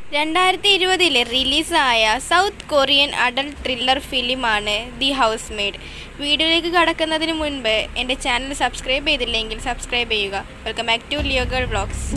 2020 റിലീസായ south Korean adult thriller ഫിലിമാണ് the housemaid. വീഡിയോയിലേക്ക് കടക്കുന്നതിന് മുൻപ് എൻ്റെ ചാനൽ സബ്സ്ക്രൈബ് ചെയ്തില്ലെങ്കിൽ സബ്സ്ക്രൈബ് ചെയ്യുക. Welcome back to Leo girl vlogs.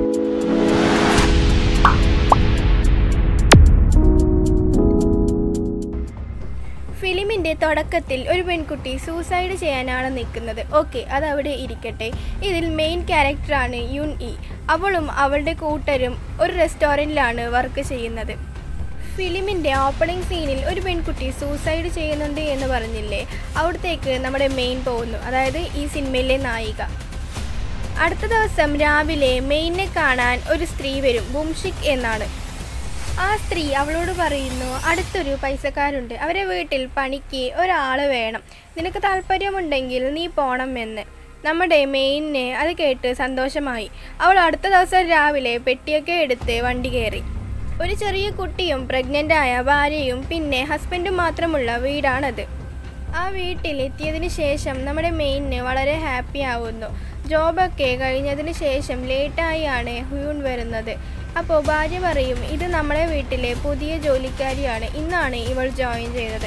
ഫിലിമിൻ്റെ തുടക്കത്തിൽ ഒരു പെൺകുട്ടി സൂസൈഡ് ചെയ്യാനാണ് നിൽക്കുന്നത്. ഓക്കെ, അതവിടെ ഇരിക്കട്ടെ. ഇതിൽ മെയിൻ ക്യാരക്ടറാണ് യുൻ ഇ. അവളും അവളുടെ കൂട്ടരും ഒരു റെസ്റ്റോറൻറ്റിലാണ് വർക്ക് ചെയ്യുന്നത്. ഫിലിമിൻ്റെ ഓപ്പണിംഗ് സീനിൽ ഒരു പെൺകുട്ടി സൂസൈഡ് ചെയ്യുന്നുണ്ട് എന്ന് പറഞ്ഞില്ലേ, അവിടത്തേക്ക് നമ്മുടെ മെയിൻ പോകുന്നു, അതായത് ഈ സിനിമയിലെ നായിക. അടുത്ത ദിവസം രാവിലെ മെയിനെ കാണാൻ ഒരു സ്ത്രീ വരും, ബുംഷിക് എന്നാണ്. ആ സ്ത്രീ അവളോട് പറയുന്നു, അടുത്തൊരു പൈസക്കാരുണ്ട്, അവരെ വീട്ടിൽ പണിക്ക് ഒരാൾ വേണം, നിനക്ക് താല്പര്യമുണ്ടെങ്കിൽ നീ പോണം എന്ന്. നമ്മുടെ മെയിനിന് അത് കേട്ട് സന്തോഷമായി. അവൾ അടുത്ത ദിവസം രാവിലെ പെട്ടിയൊക്കെ എടുത്ത് വണ്ടി കയറി. ഒരു ചെറിയ കുട്ടിയും പ്രഗ്നൻ്റായ ഭാര്യയും പിന്നെ ഹസ്ബൻഡും മാത്രമുള്ള വീടാണത്. ആ വീട്ടിൽ എത്തിയതിന് ശേഷം നമ്മുടെ മെയിനിന് വളരെ ഹാപ്പി ആവുന്നു. ജോബൊക്കെ കഴിഞ്ഞതിന് ശേഷം ലേറ്റായാണ് ഹ്യൂൺ വരുന്നത്. അപ്പോൾ ഭാര്യ പറയും, ഇത് നമ്മളെ വീട്ടിലെ പുതിയ ജോലിക്കാരിയാണ്, ഇന്നാണ് ഇവൾ ജോയിൻ ചെയ്തത്.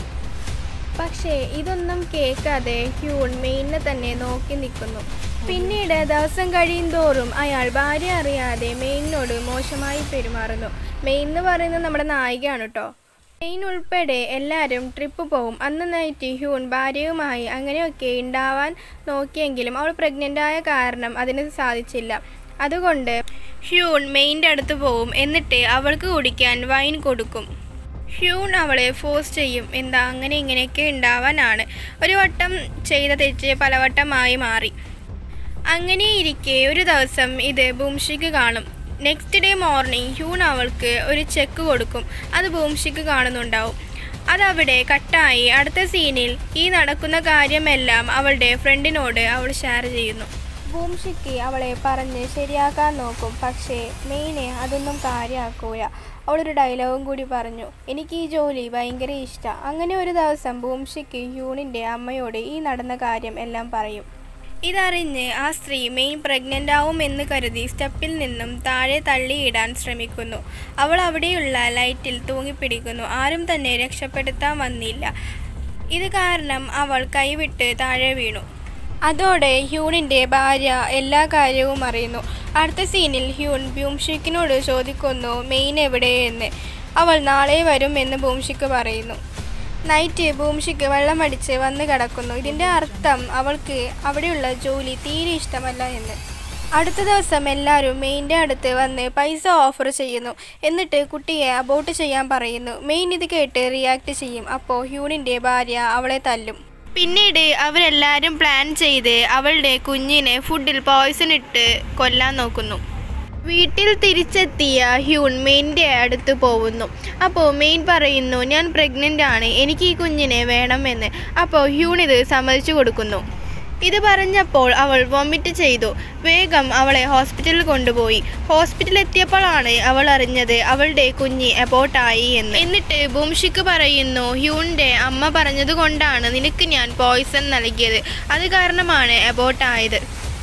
പക്ഷേ ഇതൊന്നും കേൾക്കാതെ ഹ്യൂൺ മെയിനെ തന്നെ നോക്കി നിൽക്കുന്നു. പിന്നീട് ദിവസം കഴിയും തോറും അയാൾ ഭാര്യ അറിയാതെ മെയിനോട് മോശമായി പെരുമാറുന്നു. മെയിൻ എന്ന് പറയുന്നത് നമ്മുടെ നായികയാണ് കേട്ടോ. മെയിൻ ഉൾപ്പെടെ എല്ലാവരും ട്രിപ്പ് പോകും. അന്ന് നൈറ്റ് ഹ്യൂൺ ഭാര്യയുമായി അങ്ങനെയൊക്കെ ഉണ്ടാവാൻ നോക്കിയെങ്കിലും അവൾ പ്രഗ്നൻ്റായ കാരണം അതിന് സാധിച്ചില്ല. അതുകൊണ്ട് ഹ്യൂൺ മെയിൻ്റെ അടുത്ത് പോവും. എന്നിട്ട് അവൾക്ക് കുടിക്കാൻ വൈൻ കൊടുക്കും. ഹ്യൂൺ അവളെ ഫോഴ്സ് ചെയ്യും. എന്താ അങ്ങനെ ഇങ്ങനെയൊക്കെ ഉണ്ടാവാനാണ്. ഒരു വട്ടം ചെയ്ത തെറ്റ് പലവട്ടമായി മാറി. അങ്ങനെയിരിക്കെ ഒരു ദിവസം ഇത് ബുംഷിക്ക് കാണും. നെക്സ്റ്റ് ഡേ മോർണിംഗ് ഹ്യൂൺ അവൾക്ക് ഒരു ചെക്ക് കൊടുക്കും. അത് ബുംഷിക്ക് കാണുന്നുണ്ടാവും. അതവിടെ കട്ടായി. അടുത്ത സീനിൽ ഈ നടക്കുന്ന കാര്യമെല്ലാം അവളുടെ ഫ്രണ്ടിനോട് അവൾ ഷെയർ ചെയ്യുന്നു. ബുംഷിക്ക് അവളെ പറഞ്ഞ് ശരിയാക്കാൻ നോക്കും. പക്ഷേ മെയിനെ അതൊന്നും കാര്യമാക്കൂല. അവളൊരു ഡയലോഗും കൂടി പറഞ്ഞു, എനിക്ക് ഈ ജോലി ഭയങ്കര ഇഷ്ടമാണ്. അങ്ങനെ ഒരു ദിവസം ബുംഷിക്ക് ഹ്യൂണിൻ്റെ അമ്മയോട് ഈ നടന്ന കാര്യം എല്ലാം പറയും. ഇതറിഞ്ഞ് ആ സ്ത്രീ മെയിൻ പ്രഗ്നൻ്റ് ആവുമെന്ന് കരുതി സ്റ്റെപ്പിൽ നിന്നും താഴെ തള്ളിയിടാൻ ശ്രമിക്കുന്നു. അവൾ അവിടെയുള്ള ലൈറ്റിൽ തൂങ്ങിപ്പിടിക്കുന്നു. ആരും തന്നെ രക്ഷപ്പെടുത്താൻ വന്നില്ല. ഇത് കാരണം അവൾ കൈവിട്ട് താഴെ വീണു. അതോടെ ഹ്യൂണിൻ്റെ ഭാര്യ എല്ലാ കാര്യവും അറിയുന്നു. അടുത്ത സീനിൽ ഹ്യൂൺ ബുംഷിക്കിനോട് ചോദിക്കുന്നു മെയിൻ എവിടെയെന്ന്. അവൾ നാളെ വരും എന്ന് ബുംഷിക്ക് പറയുന്നു. നൈറ്റ് ബുംഷിക്ക് വെള്ളമടിച്ച് വന്ന് കിടക്കുന്നു. ഇതിൻ്റെ അർത്ഥം അവൾക്ക് അവിടെയുള്ള ജോലി തീരെ ഇഷ്ടമല്ല എന്ന്. അടുത്ത ദിവസം എല്ലാവരും മെയിൻ്റെ അടുത്ത് വന്ന് പൈസ ഓഫർ ചെയ്യുന്നു. എന്നിട്ട് കുട്ടിയെ അബോർട്ട് ചെയ്യാൻ പറയുന്നു. മെയിൻ ഇത് കേട്ട് റിയാക്ട് ചെയ്യും. അപ്പോൾ ഹ്യൂണിൻ്റെ ഭാര്യ അവളെ തല്ലും. പിന്നീട് അവരെല്ലാവരും പ്ലാൻ ചെയ്ത് അവളുടെ കുഞ്ഞിനെ ഫുഡിൽ പോയ്സൺ ഇട്ട് കൊല്ലാൻ നോക്കുന്നു. വീട്ടിൽ തിരിച്ചെത്തിയ ഹ്യൂൺ മെയിൻ്റെ അടുത്ത് പോകുന്നു. അപ്പോൾ മെയിൻ പറയുന്നു, ഞാൻ പ്രഗ്നൻ്റ് ആണ്, എനിക്ക് ഈ കുഞ്ഞിനെ വേണമെന്ന്. അപ്പോൾ ഹ്യൂൺ ഇത് സമ്മതിച്ചു കൊടുക്കുന്നു. ഇത് പറഞ്ഞപ്പോൾ അവൾ വോമിറ്റ് ചെയ്തു. വേഗം അവളെ ഹോസ്പിറ്റലിൽ കൊണ്ടുപോയി. ഹോസ്പിറ്റലിലെത്തിയപ്പോഴാണ് അവൾ അറിഞ്ഞത് അവളുടെ കുഞ്ഞ് അബോർട്ടായി എന്ന്. എന്നിട്ട് ബുംഷിക്ക് പറയുന്നു, ഹ്യൂണിൻ്റെ അമ്മ പറഞ്ഞതുകൊണ്ടാണ് നിനക്ക് ഞാൻ പോയ്സൺ നൽകിയത്, അത് കാരണമാണ് അബോർട്ടായത്.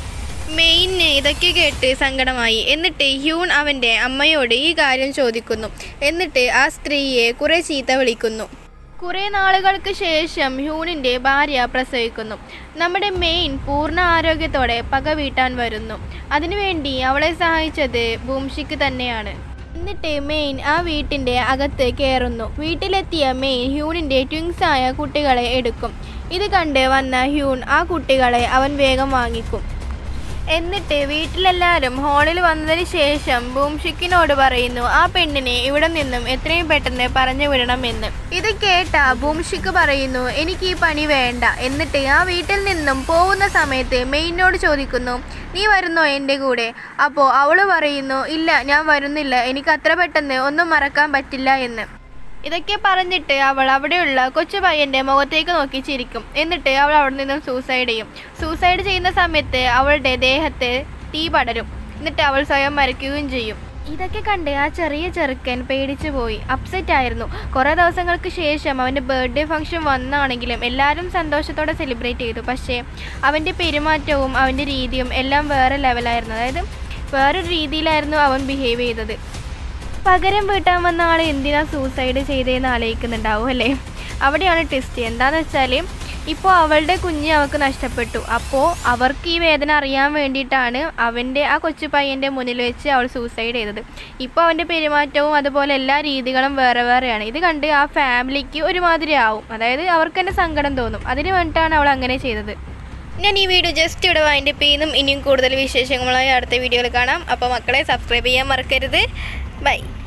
മെയിന് ഇതൊക്കെ കേട്ട് സങ്കടമായി. എന്നിട്ട് ഹ്യൂൺ അവൻ്റെ അമ്മയോട് ഈ കാര്യം ചോദിക്കുന്നു. എന്നിട്ട് ആ സ്ത്രീയെ കുറേ ചീത്ത വിളിക്കുന്നു. കുറേ നാളുകൾക്ക് ശേഷം ഹ്യൂണിൻ്റെ ഭാര്യ പ്രസവിക്കുന്നു. നമ്മുടെ മെയിൻ പൂർണ്ണ ആരോഗ്യത്തോടെ പക വീട്ടാൻ വരുന്നു. അതിനുവേണ്ടി അവളെ സഹായിച്ചത് ബുംഷിക്ക് തന്നെയാണ്. എന്നിട്ട് മെയിൻ ആ വീട്ടിൻ്റെ അകത്ത് കയറുന്നു. വീട്ടിലെത്തിയ മെയിൻ ഹ്യൂണിൻ്റെ ട്വിൻസായ കുട്ടികളെ എടുക്കും. ഇത് കണ്ട് വന്ന ഹ്യൂൺ ആ കുട്ടികളെ അവൻ വേഗം വാങ്ങിക്കും. എന്നിട്ട് വീട്ടിലെല്ലാവരും ഹാളിൽ വന്നതിന് ശേഷം ബുംഷിക്കിനോട് പറയുന്നു, ആ പെണ്ണിനെ ഇവിടെ നിന്നും എത്രയും പെട്ടെന്ന് പറഞ്ഞു വിടണമെന്ന്. ഇത് കേട്ട ബുംഷിക്ക് പറയുന്നു, എനിക്ക് ഈ പണി വേണ്ട. എന്നിട്ട് ആ വീട്ടിൽ നിന്നും പോകുന്ന സമയത്ത് മെയിനോട് ചോദിക്കുന്നു, നീ വരുന്നോ എൻ്റെ കൂടെ? അപ്പോൾ അവൾ പറയുന്നു, ഇല്ല ഞാൻ വരുന്നില്ല, എനിക്ക് അത്ര പെട്ടെന്ന് ഒന്നും മറക്കാൻ പറ്റില്ല എന്ന്. ഇതൊക്കെ പറഞ്ഞിട്ട് അവൾ അവിടെയുള്ള കൊച്ചു പയ്യൻ്റെ മുഖത്തേക്ക് നോക്കി ചിരിക്കും. എന്നിട്ട് അവൾ അവിടെ നിന്നും സൂസൈഡ് ചെയ്യും. സൂസൈഡ് ചെയ്യുന്ന സമയത്ത് അവളുടെ ദേഹത്ത് തീ പടരും. എന്നിട്ട് അവൾ സ്വയം മരിക്കുകയും ചെയ്യും. ഇതൊക്കെ കണ്ട് ആ ചെറിയ ചെറുക്കൻ പേടിച്ചു പോയി, അപ്സെറ്റ് ആയിരുന്നു. കുറേ ദിവസങ്ങൾക്ക് ശേഷം അവൻ്റെ ബർത്ത്ഡേ ഫംഗ്ഷൻ വന്നാണെങ്കിലും എല്ലാവരും സന്തോഷത്തോടെ സെലിബ്രേറ്റ് ചെയ്തു. പക്ഷേ അവൻ്റെ പെരുമാറ്റവും അവൻ്റെ രീതിയും എല്ലാം വേറെ ലെവലായിരുന്നു. അതായത് വേറൊരു രീതിയിലായിരുന്നു അവൻ ബിഹേവ് ചെയ്തത്. പകരം വീട്ടാൻ വന്ന ആൾ എന്തിനാ സൂസൈഡ് ചെയ്തതെന്ന് ആലോചിക്കുന്നുണ്ടാവും അല്ലേ? അവിടെയാണ് ട്വിസ്റ്റ്. എന്താണെന്ന് വെച്ചാൽ ഇപ്പോൾ അവളുടെ കുഞ്ഞ് അവൾക്ക് നഷ്ടപ്പെട്ടു. അപ്പോൾ അവർക്ക് ഈ വേദന അറിയാൻ വേണ്ടിയിട്ടാണ് ആ കൊച്ചു പയ്യൻ്റെ മുന്നിൽ വെച്ച് അവൾ സൂസൈഡ് ചെയ്തത്. ഇപ്പോൾ അവൻ്റെ പെരുമാറ്റവും അതുപോലെ എല്ലാ രീതികളും വേറെ വേറെയാണ്. ഇത് കണ്ട് ആ ഫാമിലിക്ക് ഒരുമാതിരി ആവും, അതായത് അവർക്ക് തന്നെ സങ്കടം തോന്നും. അതിന് വേണ്ടിയിട്ടാണ് അവൾ അങ്ങനെ ചെയ്തത്. ഞാൻ ഈ വീഡിയോ ജസ്റ്റ് ഇവിടെ വൈൻഡപ്പ് ചെയ്യുന്നു. ഇനിയും കൂടുതൽ വിശേഷങ്ങളുമായി അടുത്ത വീഡിയോയിൽ കാണാം. അപ്പോൾ മക്കളെ സബ്സ്ക്രൈബ് ചെയ്യാൻ മറക്കരുത്. ബൈ.